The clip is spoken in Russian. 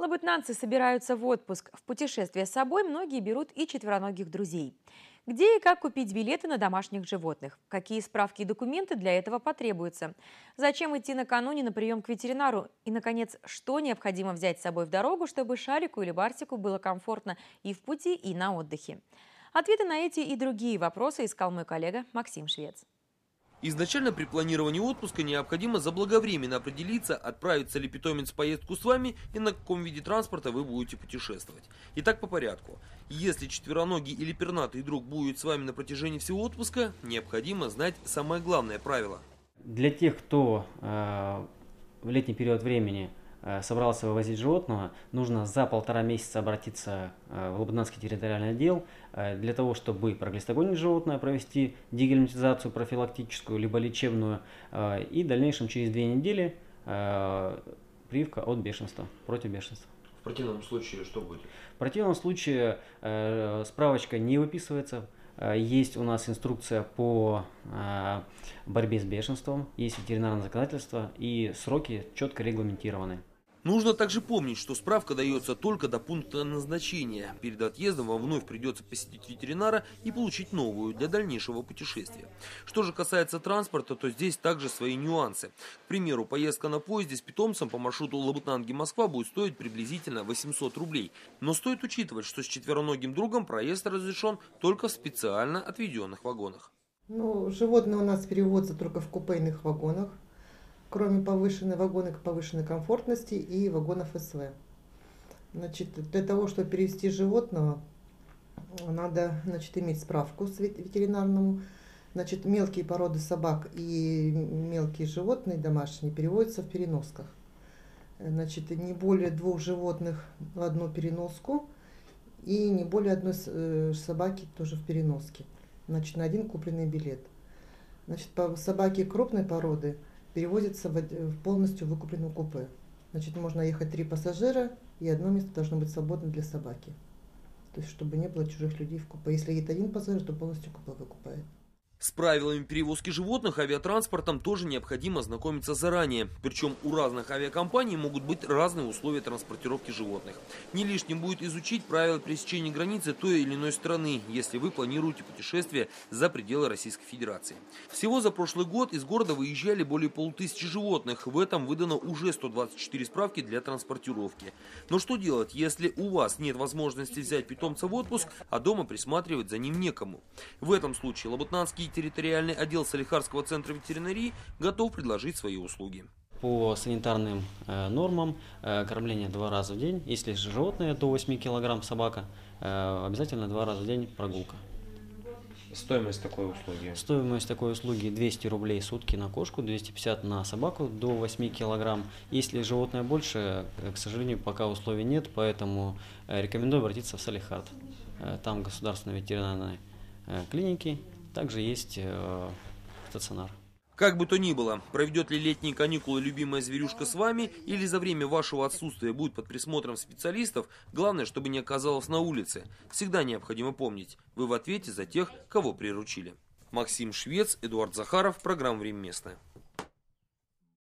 Лабытнанцы собираются в отпуск. В путешествие с собой многие берут и четвероногих друзей. Где и как купить билеты на домашних животных? Какие справки и документы для этого потребуются? Зачем идти накануне на прием к ветеринару? И, наконец, что необходимо взять с собой в дорогу, чтобы Шарику или Бартику было комфортно и в пути, и на отдыхе? Ответы на эти и другие вопросы искал мой коллега Максим Швец. Изначально при планировании отпуска необходимо заблаговременно определиться, отправится ли питомец в поездку с вами и на каком виде транспорта вы будете путешествовать. Итак, по порядку. Если четвероногий или пернатый друг будет с вами на протяжении всего отпуска, необходимо знать самое главное правило. Для тех, кто в летний период времени собрался вывозить животного, нужно за 1,5 месяца обратиться в Лабытнанский территориальный отдел для того, чтобы проглистогонить животное, провести дегельминтизацию профилактическую либо лечебную, и в дальнейшем через 2 недели прививка от бешенства, против бешенства. В противном случае что будет? В противном случае справочка не выписывается. Есть у нас инструкция по борьбе с бешенством, есть ветеринарное законодательство и сроки четко регламентированы. Нужно также помнить, что справка дается только до пункта назначения. Перед отъездом вам вновь придется посетить ветеринара и получить новую для дальнейшего путешествия. Что же касается транспорта, то здесь также свои нюансы. К примеру, поездка на поезде с питомцем по маршруту Лабытнанги-Москва будет стоить приблизительно 800 рублей. Но стоит учитывать, что с четвероногим другом проезд разрешен только в специально отведенных вагонах. Животные у нас переводятся только в купейных вагонах, кроме повышенной повышенной комфортности и вагонов СВ. Для того, чтобы перевести животного, надо иметь справку с ветеринарному. Мелкие породы собак и мелкие животные домашние переводятся в переносках. Не более 2 животных в одну переноску и не более 1 собаки тоже в переноске. На 1 купленный билет. По собаке крупной породы перевозится в полностью выкупленном купе. Можно ехать 3 пассажира, и 1 место должно быть свободно для собаки. То есть, чтобы не было чужих людей в купе. Если едет 1 пассажир, то полностью купе выкупает. С правилами перевозки животных авиатранспортом тоже необходимо ознакомиться заранее. Причем у разных авиакомпаний могут быть разные условия транспортировки животных. Не лишним будет изучить правила пересечения границы той или иной страны, если вы планируете путешествие за пределы Российской Федерации. Всего за прошлый год из города выезжали более 500 животных. В этом выдано уже 124 справки для транспортировки. Но что делать, если у вас нет возможности взять питомца в отпуск, а дома присматривать за ним некому? В этом случае Лабытнанский территориальный отдел Салихардского центра ветеринарии готов предложить свои услуги. По санитарным нормам кормление 2 раза в день. Если же животное до 8 кг собака, обязательно 2 раза в день прогулка. Стоимость такой услуги? Стоимость такой услуги 200 рублей в сутки на кошку, 250 на собаку до 8 кг. Если животное больше, к сожалению, пока условий нет, поэтому рекомендую обратиться в Салихард. Там государственные ветеринарные клиники. Также есть стационар. Как бы то ни было, проведет ли летние каникулы любимая зверюшка с вами или за время вашего отсутствия будет под присмотром специалистов, главное, чтобы не оказалась на улице. Всегда необходимо помнить, вы в ответе за тех, кого приручили. Максим Швец, Эдуард Захаров, программа «Время местное».